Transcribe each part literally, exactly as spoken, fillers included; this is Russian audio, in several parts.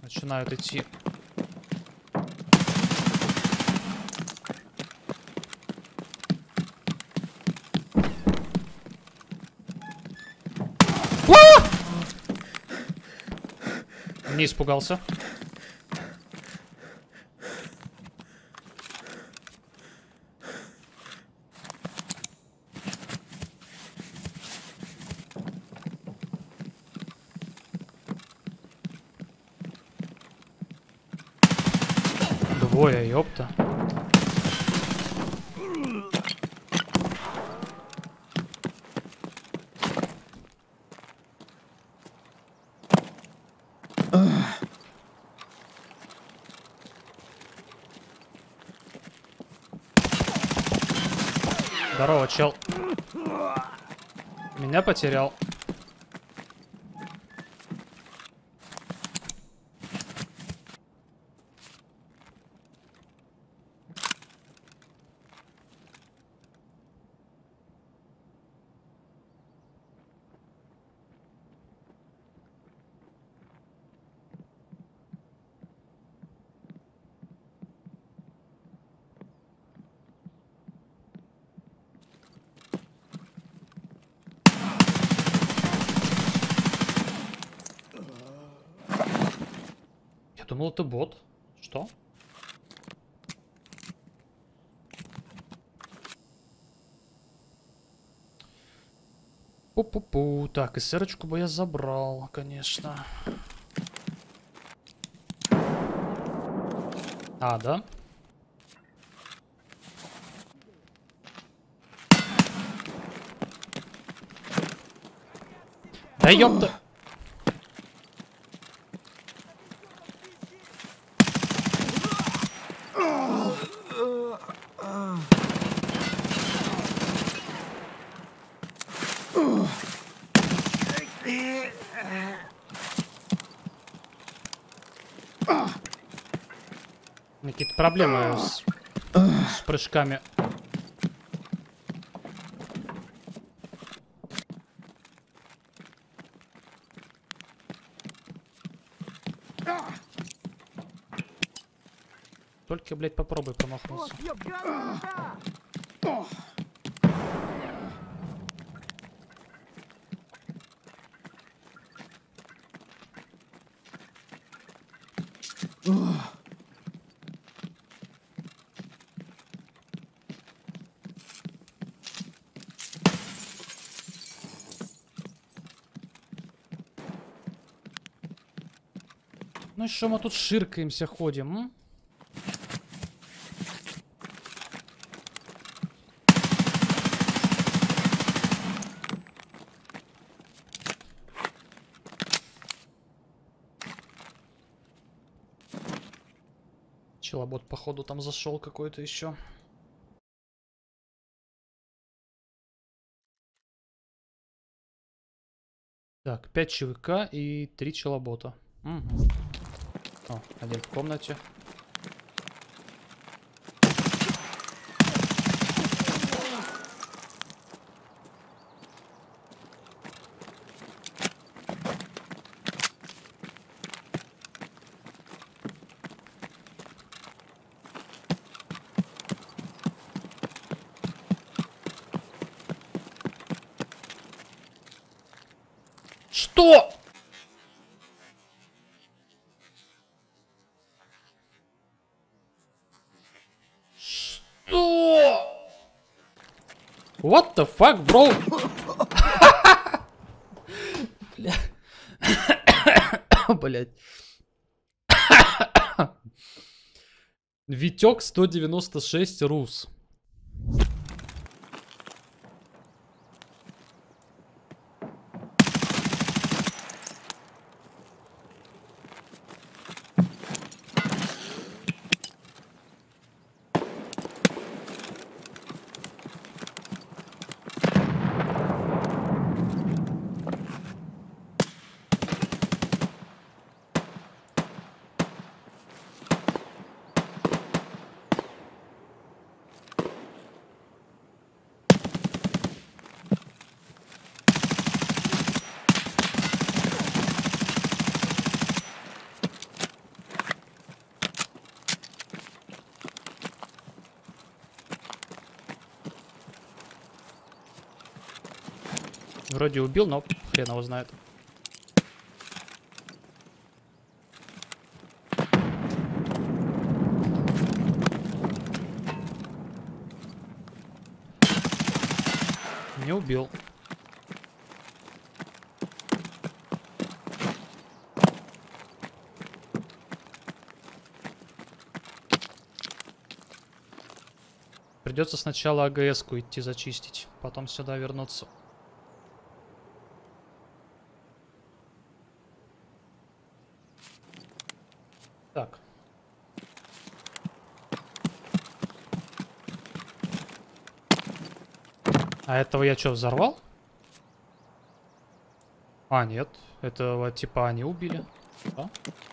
Начинают идти. Не испугался. Двое, ёпта. Здорово, чел. Меня потерял. Я думал, это бот. Что? Пу-пу-пу. Так, и сырочку бы я забрал, конечно. А, да? Да ёпта! Какие-то проблемы с, с прыжками. Только, блядь, попробуй промахнуться. Ну и что мы тут ширкаемся, ходим, м? Челобот, походу, там зашел какой-то еще. Так, пять ЧВК и три челобота. Угу. О, один в комнате. Что? Что? What the fuck, bro? Бля. Блять. Витек сто девяносто шесть Рус. Вроде убил, но хрен его знает. Не убил. Придется сначала АГС-ку идти зачистить, потом сюда вернуться. Так. А этого я что, взорвал? А, нет. Этого типа они убили. Да?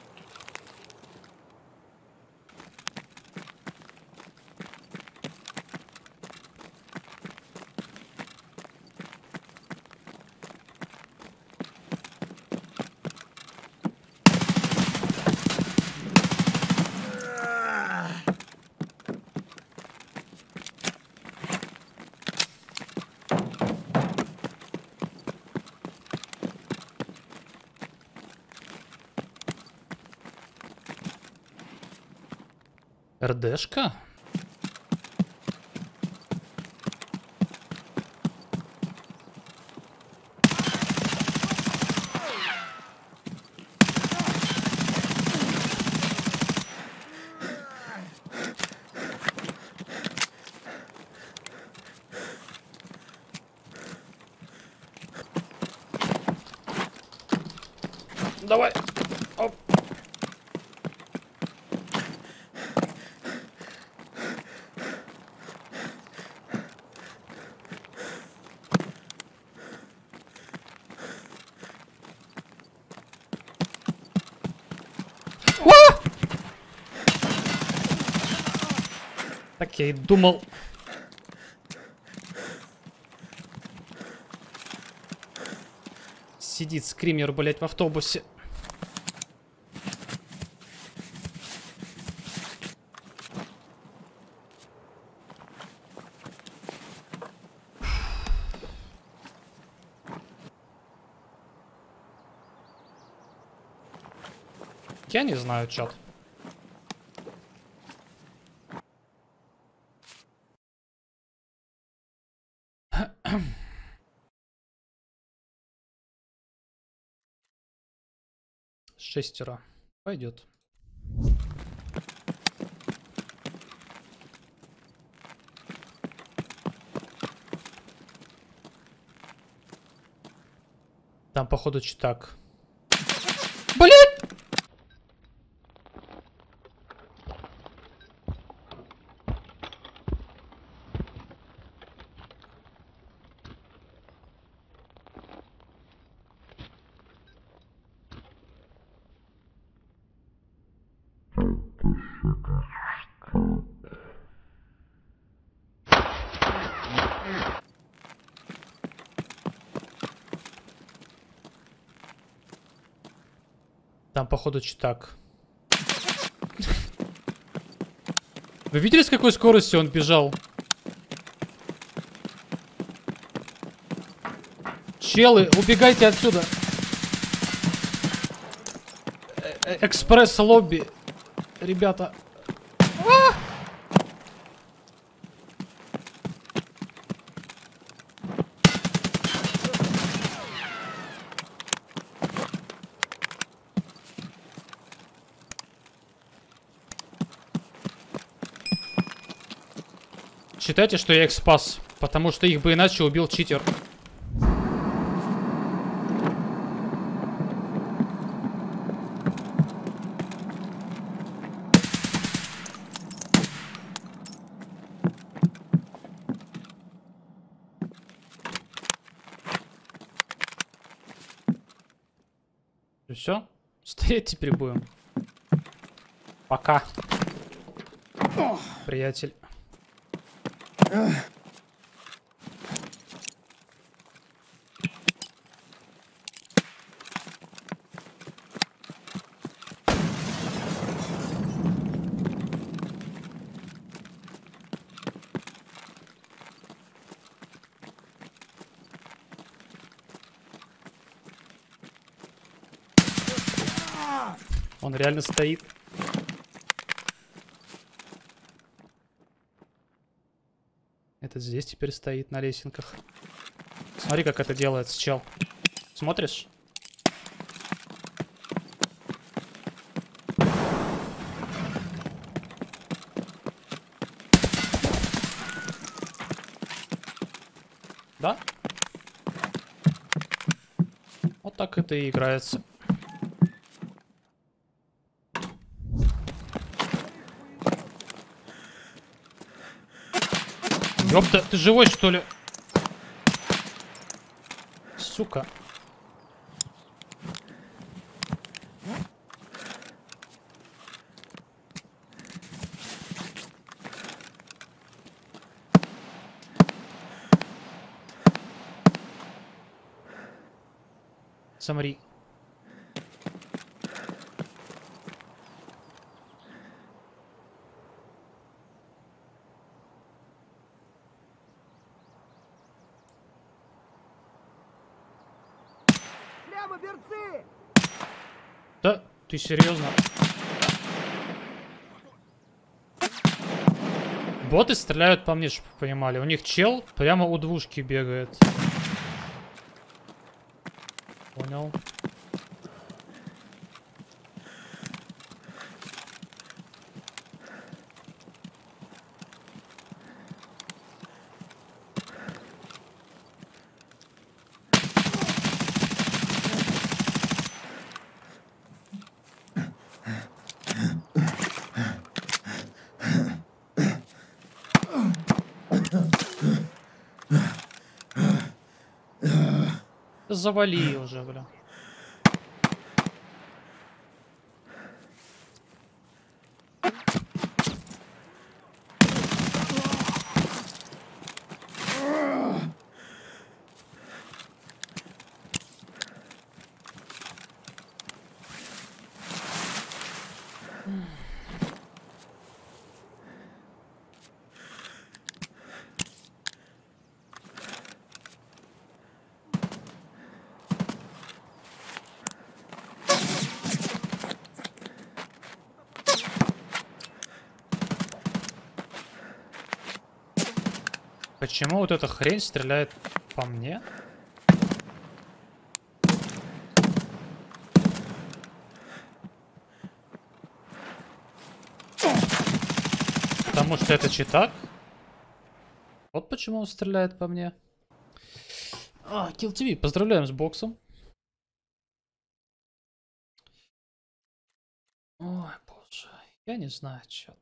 РДшка? Давай. Оп. Так я и думал. Сидит скример, блять, в автобусе. Я не знаю, чат. Шестеро. Пойдет. Там, походу, читак. Блять! Там, походу, читак. Вы видели, с какой скоростью он бежал? Челы, убегайте отсюда. Экспресс-лобби. Ребята. А! Считайте, что я их спас, потому что их бы иначе убил читер. Все, стоять теперь будем. Пока, приятель. Он реально стоит. Этот здесь теперь стоит на лесенках. Смотри, как это делается, чел. Смотришь? Да? Вот так это и играется. Ёпта, ты живой, что ли? Сука. Замри. Прямо, берцы! Да, ты серьезно? Боты стреляют по мне, чтобы вы понимали. У них чел прямо у двушки бегает. Понял. Завали уже, бля. Почему вот эта хрень стреляет по мне? Потому что это читак? Вот почему он стреляет по мне. А, Kill ти ви, поздравляем с боксом. Ой, боже, я не знаю, что-то.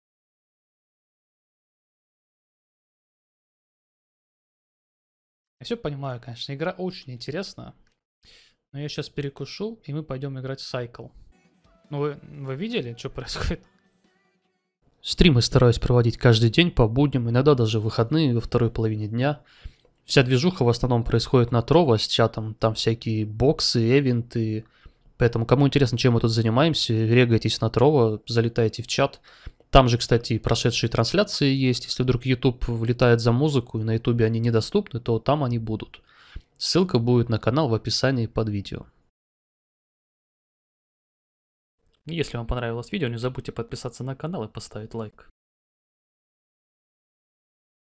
Я все понимаю, конечно, игра очень интересная. Но я сейчас перекушу, и мы пойдем играть в Cycle. Ну, вы, вы видели, что происходит? Стримы стараюсь проводить каждый день по будням, иногда даже в выходные во второй половине дня. Вся движуха в основном происходит на Trovo с чатом, там всякие боксы, эвенты. Поэтому, кому интересно, чем мы тут занимаемся, регайтесь на Trovo, залетайте в чат. Там же, кстати, прошедшие трансляции есть. Если вдруг YouTube влетает за музыку и на YouTube они недоступны, то там они будут. Ссылка будет на канал в описании под видео. Если вам понравилось видео, не забудьте подписаться на канал и поставить лайк.